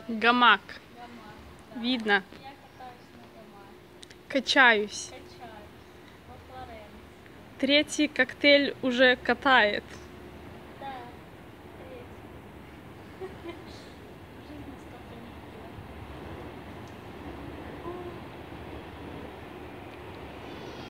Гамак. Гамак. Да. Видно. Я катаюсь на гамаке. Качаюсь. Качаюсь. Во Флоренции. Третий коктейль уже катает.